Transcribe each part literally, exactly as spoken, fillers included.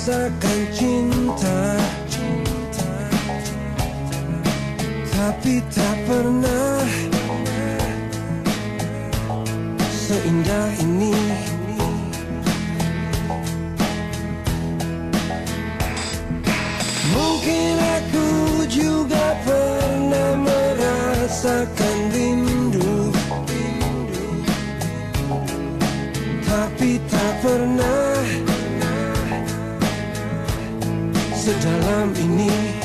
merasakan cinta, tapi tak pernah seindah ini. Mungkin aku juga pernah merasakan rindu, tapi tak pernah sedalam ini.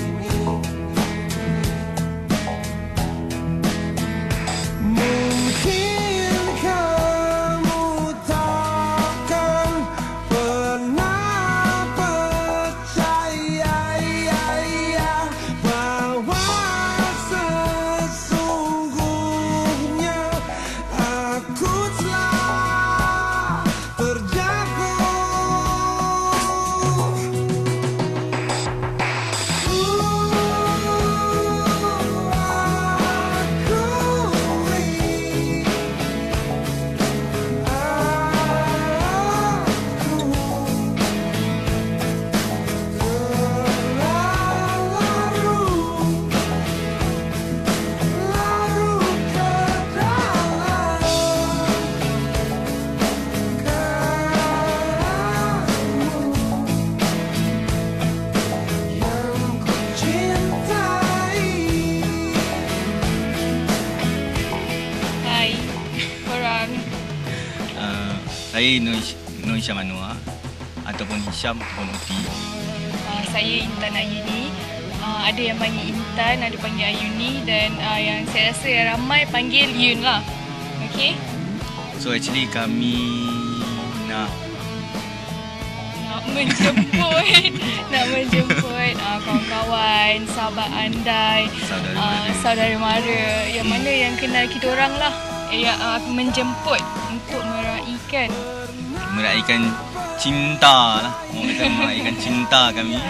Saya Nur Hisham Anwar ataupun Hisham Onuti. Uh, saya Intan Ayuni. Uh, ada yang panggil Intan, ada panggil Ayuni, dan uh, yang saya rasa yang ramai panggil Yun lah. Okay? So actually kami nak nak menjemput nak menjemput uh, kawan-kawan, sahabat andai, saudara uh, mara. saudara mara yang mana yang kenal kita orang lah, yang uh, menjemput untuk meraihkan meraihkan cinta lah. Orang kata meraihkan cinta kami.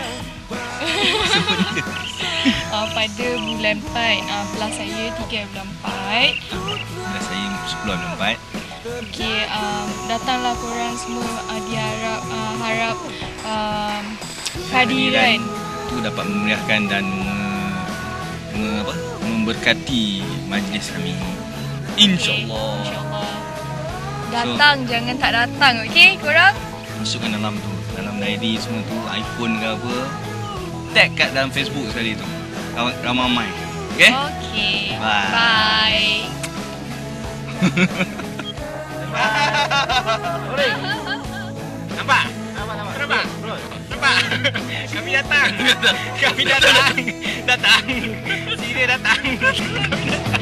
uh, pada bulan empat, uh, plus saya tiga bulan empat. Plus saya sepuluh bulan empat. Okey, um, datanglah korang semua, uh, diharap uh, harap um, kehadiran tu dapat memeriahkan dan me, me, apa, memberkati majlis kami. InsyaAllah. Okay, InsyaAllah. Datang, so, jangan tak datang, okey korang? Masukkan dalam tu, dalam diary semua tu, iPhone ke apa, tag kat dalam Facebook sekali tu, ramai-ramai. Okey? Okey. Bye. Bye. Nampak? Nampak, nampak. Nampak? Nampak? Kami datang. Kami datang. Datang. Sini datang. Kami datang.